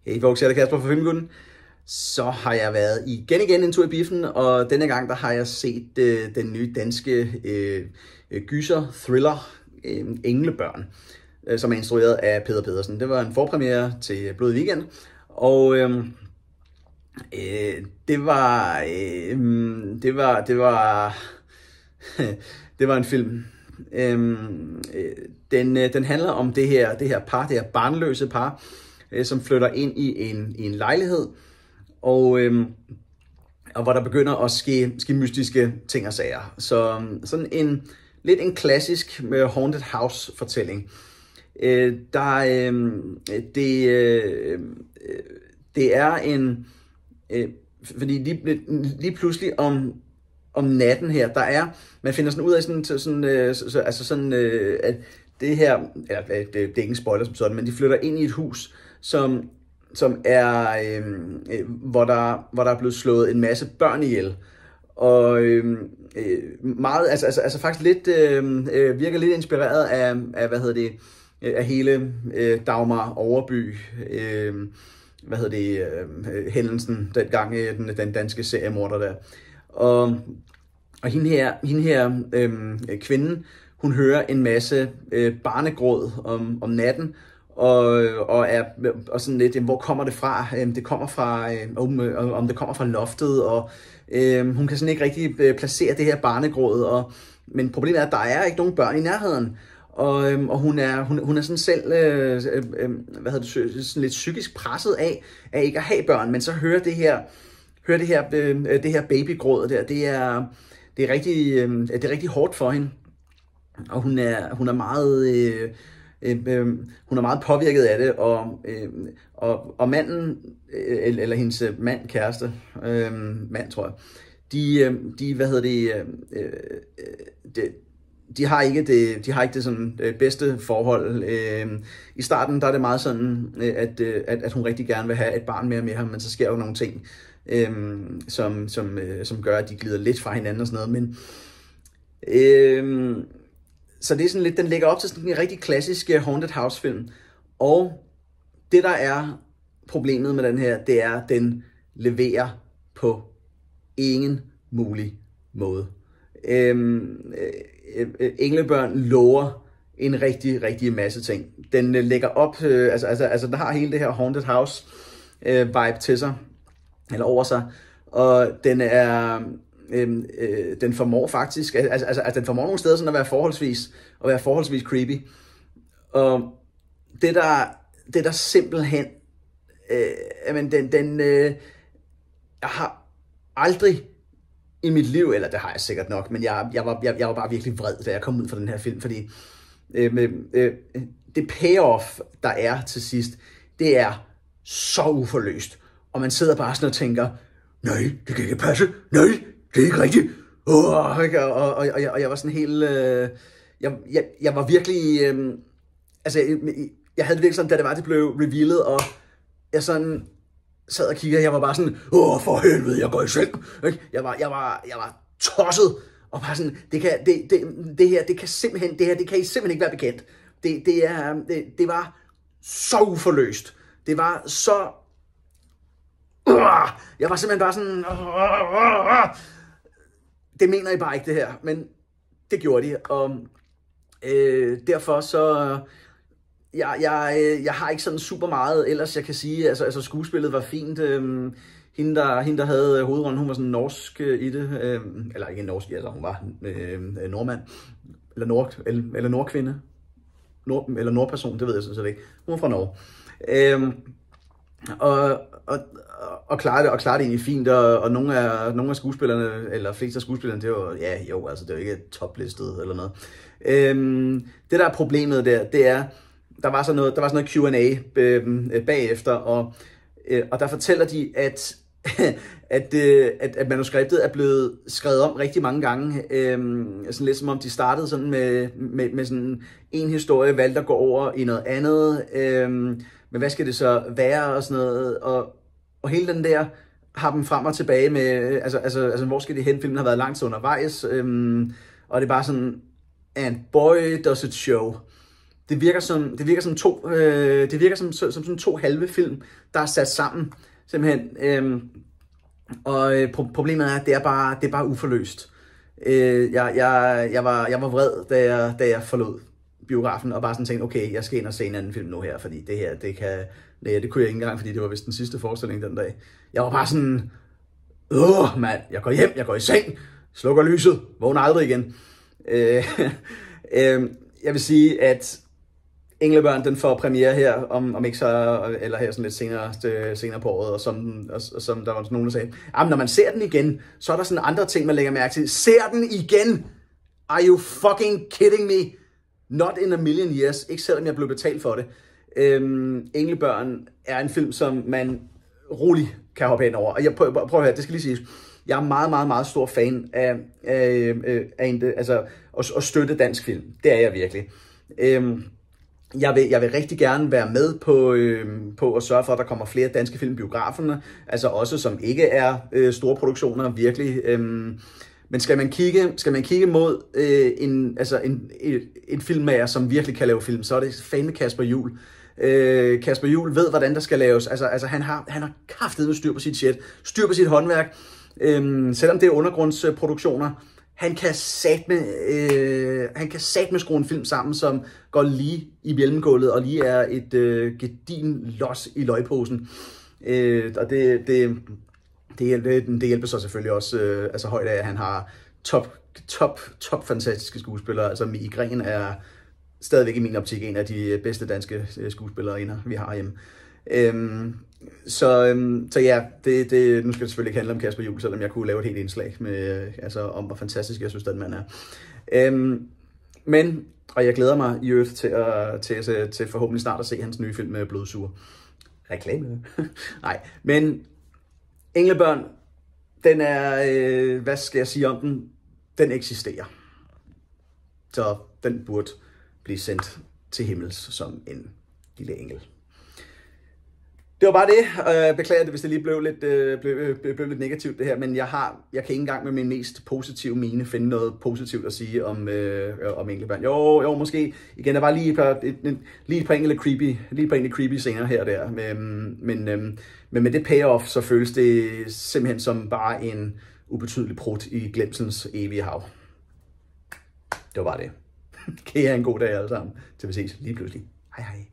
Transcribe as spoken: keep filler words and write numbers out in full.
Hey folks, jeg er Kasper fra Filmgutten. Så har jeg været igen igen en tur i biffen, og denne gang der har jeg set øh, den nye danske øh, gyser, thriller, øh, Englebørn, øh, som er instrueret af Peder Pedersen. Det var en forpremiere til Blod Weekend, og øh, øh, det var, øh, det var, det var, det var en film. Øh, den, den handler om det her, det her par, det her barnløse par, som flytter ind i en, i en lejlighed, og, øhm, og hvor der begynder at ske, ske mystiske ting og sager. Så sådan en lidt en klassisk haunted house fortælling. Øh, der, øh, det, øh, det er en, øh, fordi lige, lige pludselig om om natten her, der er, man finder sådan ud af sådan, sådan, øh, så, altså sådan, øh, at det her, eller det, det er ikke en spoiler som sådan, men de flytter ind i et hus, som, som er, øh, øh, hvor, der, hvor der er blevet slået en masse børn ihjel. Og øh, meget, altså, altså, altså faktisk lidt, øh, virker lidt inspireret af, af hvad hedder det, af hele øh, Dagmar Overby, øh, hvad hedder det, øh, hændelsen dengang, øh, den, den danske seriemorder der. Og, og hende her, hende her øh, kvinden, hun hører en masse øh, barnegråd om, om natten, og, og er og sådan lidt, hvor kommer det fra? Det kommer fra, om, om det kommer fra loftet, og øh, hun kan sådan ikke rigtig placere det her barnegråd, og, men problemet er, at der er ikke nogen børn i nærheden, og, øh, og hun, er, hun, hun er sådan selv øh, øh, hvad hedder det, sådan lidt psykisk presset af, af ikke at have børn, men så hører det her, hører det her, øh, det her babygråd der, det er, det er rigtig, øh, det er rigtig hårdt for hende, og hun er, hun er meget... Øh, Øh, øh, hun er meget påvirket af det, og, øh, og, og manden, øh, eller, eller hendes mand, kæreste, øh, mand tror jeg, de, øh, de hvad hedder det, øh, øh, de, de har ikke det, de har ikke det sådan øh, bedste forhold. Øh, I starten der er det meget sådan, øh, at, øh, at, at hun rigtig gerne vil have et barn mere med ham, men så sker jo nogle ting, øh, som, som, øh, som gør, at de glider lidt fra hinanden og sådan noget, men øh, så det er sådan lidt, den lægger op til sådan en rigtig klassisk haunted house film. Og det der er problemet med den her, det er, at den leverer på ingen mulig måde. Øhm, øh, Englebørn lover en rigtig, rigtig masse ting. Den øh, lægger op, øh, altså, altså, altså den har hele det her haunted house øh, vibe til sig, eller over sig. Og den er... Øhm, øh, den formår faktisk, altså, altså, altså den formår nogle steder sådan at være forholdsvis, at være forholdsvis creepy. Og det der, det der simpelthen, øh, men den, den, øh, jeg har aldrig i mit liv, eller det har jeg sikkert nok, men jeg, jeg, var, jeg, jeg var bare virkelig vred, da jeg kom ud fra den her film, fordi øh, øh, det payoff, der er til sidst, det er så uforløst, og man sidder bare sådan og tænker, nej, det kan ikke passe, nej, det er ikke rigtigt. Oh, og, og, og, og, jeg, og jeg var sådan helt... Øh, jeg, jeg, jeg var virkelig... Øh, altså, jeg, jeg havde det virkelig sådan, da det var, det blev revealet, og jeg sådan sad og kiggede, jeg var bare sådan, åh, for helvede, jeg går i seng. Jeg var, jeg var, jeg var tosset, og bare sådan, det, kan, det, det, det her, det kan simpelthen, det her, det kan I simpelthen ikke være bekendt. Det, det, er, det, det var så uforløst. Det var så... Uh, jeg var simpelthen bare sådan... Uh, uh, uh, det mener I bare ikke, det her, men det gjorde de, og øh, derfor så, jeg, jeg, jeg har ikke sådan super meget ellers, jeg kan sige, altså, altså skuespillet var fint, øh, hende, der, hende der havde hovedrollen, hun var sådan norsk øh, i det, øh, eller ikke norsk, altså hun var øh, nordmand, eller, nord, eller, eller nordkvinde, nord, eller nordperson, det ved jeg sådan set ikke, hun var fra Norge, øh, og, og og klare det, og klare det egentlig fint, og, og nogle, af, nogle af skuespillerne, eller flest af skuespillerne, det var, ja, jo, altså, det var ikke toplistet eller noget. Øhm, det, der er problemet der, det er, der var sådan noget, der var sådan noget Q and A øh, bagefter, og, øh, og der fortæller de, at, at, øh, at, at manuskriptet er blevet skrevet om rigtig mange gange, øh, sådan lidt som om de startede sådan med, med, med sådan en historie, valgte at gå over i noget andet, øh, men hvad skal det så være, og sådan noget, og Og hele den der har dem frem og tilbage med, altså, altså, altså hvor skal det hen? Filmen har været langt undervejs, øhm, og det er bare sådan, and boy does it show. det virker som, det virker som to, øh, det virker som, som, som sådan to halve film, der er sat sammen, simpelthen. Øh, og øh, problemet er, at det er bare, det er bare uforløst. Øh, jeg, jeg, jeg, var, jeg var vred, da jeg, da jeg forlod biografen, og bare sådan tænkte, okay, jeg skal ind og se en anden film nu her, fordi det her, det kan, nej, det kunne jeg ikke engang, fordi det var vist den sidste forestilling den dag. Jeg var bare sådan, åh mand, jeg går hjem, jeg går i seng, slukker lyset, vågner aldrig igen. Øh, øh, jeg vil sige, at Englebørn, den får premiere her, om, om ikke så, eller her sådan lidt senere, senere på året, og som, og, og som der var nogen, der sagde, jamen når man ser den igen, så er der sådan andre ting, man lægger mærke til. Ser den igen! Are you fucking kidding me? Not in a million years, ikke selvom jeg blev betalt for det. Øhm, Englebørn er en film, som man roligt kan hoppe hen over. Og jeg prøver, prøv at høre, det skal lige siges. Jeg er meget, meget, meget stor fan af, af, af, af en, altså, at, at støtte dansk film. Det er jeg virkelig. Øhm, jeg, vil, jeg vil rigtig gerne være med på, øhm, på at sørge for, at der kommer flere danske film i biograferne. Altså også, som ikke er øh, store produktioner, virkelig. Øhm, Men skal man kigge, skal man kigge mod øh, en, altså en, en, en filmmager, som virkelig kan lave film, så er det fandme Kasper Juhl. Øh, Kasper Juhl ved, hvordan der skal laves. Altså, altså han har, han har kraftedeme styr på sit shit, styr på sit håndværk. Øh, selvom det er undergrundsproduktioner, han kan satme, øh, han kan satme skrue en film sammen, som går lige i mellemgulvet og lige er et øh, gedin los i løgposen. Øh, og det, det Det hjælper, det hjælper så selvfølgelig også øh, altså højt af, at han har top, top, top fantastiske skuespillere. Altså Mie Gren er stadigvæk i min optik en af de bedste danske skuespillere, vi har hjemme. Øhm, så, øhm, så ja, det, det, nu skal det selvfølgelig ikke handle om Kasper Juhl, selvom jeg kunne lave et helt indslag med, altså, om hvor fantastisk jeg synes, den mand er. Øhm, men, og jeg glæder mig i øvrigt til, at, til, til, til forhåbentlig snart at se hans nye film med Blodsur. Reklame? Nej, men Englebørn, den er, øh, hvad skal jeg sige om den? Den eksisterer. Så den burde blive sendt til himmels som en lille engel. Det var bare det. Jeg beklager det, hvis det lige blev lidt, øh, blev, blev, blev lidt negativt det her, men jeg, har, jeg kan ikke engang med min mest positive mine finde noget positivt at sige om, øh, om Englebørn. Jo, jo, måske. Igen, der var lige et par, et, et, lige et par enkelte creepy, lige et par enkelte creepy scener her og der. Men, men, øh, men med det payoff, så føles det simpelthen som bare en ubetydelig prut i glemselens evige hav. Det var bare det. Kan I have en god dag alle sammen, til vi ses lige pludselig. Hej hej.